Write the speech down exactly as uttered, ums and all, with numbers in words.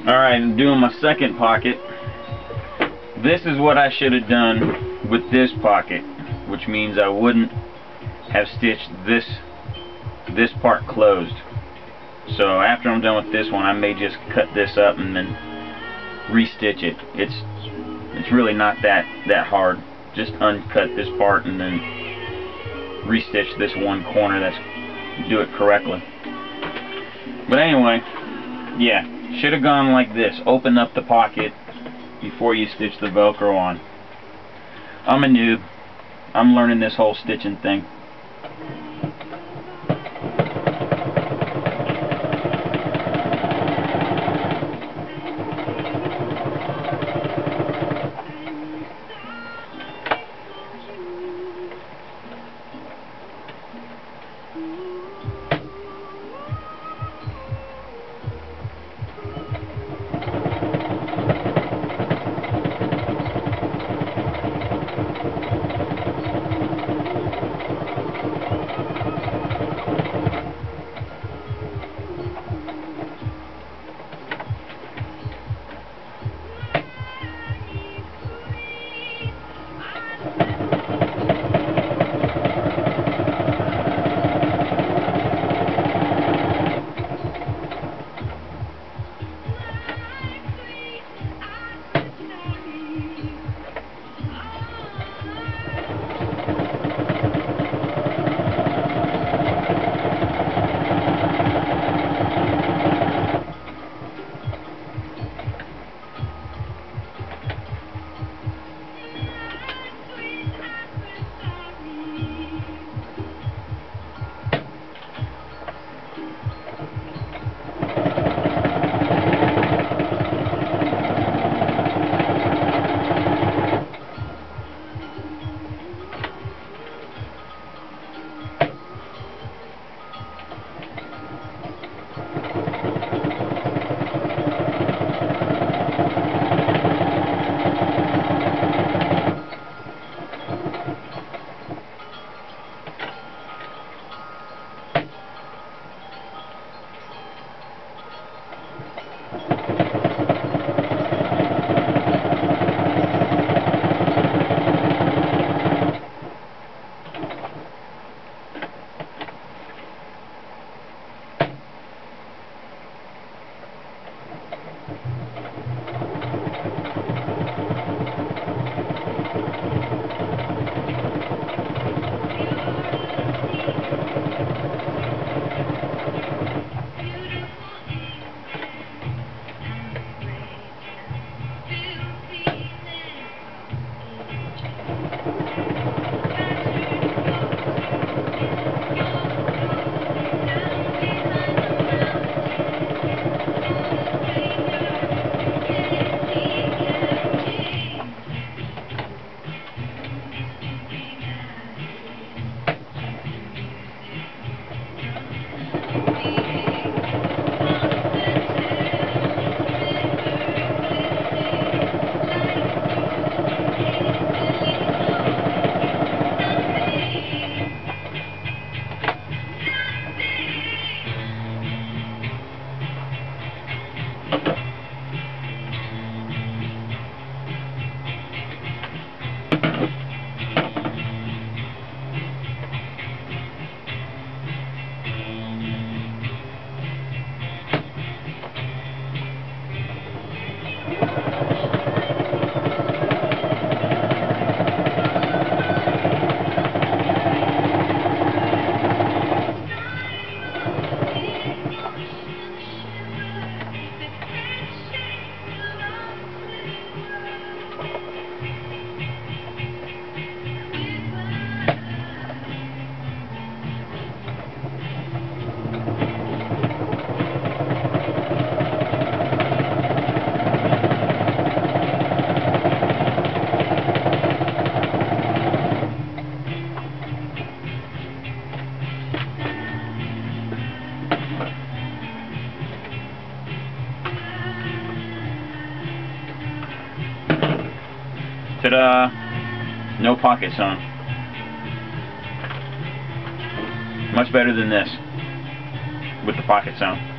Alright, I'm doing my second pocket. This is what I should have done with this pocket, which means I wouldn't have stitched this this part closed. So after I'm done with this one, I may just cut this up and then restitch it. It's it's really not that that hard. Just uncut this part and then restitch this one corner. That's do it correctly. But anyway, yeah, should have gone like this. Open up the pocket before you stitch the Velcro on. I'm a noob. I'm learning this whole stitching thing. Ta-da! No pocket sewn. Much better than this with the pocket sewn.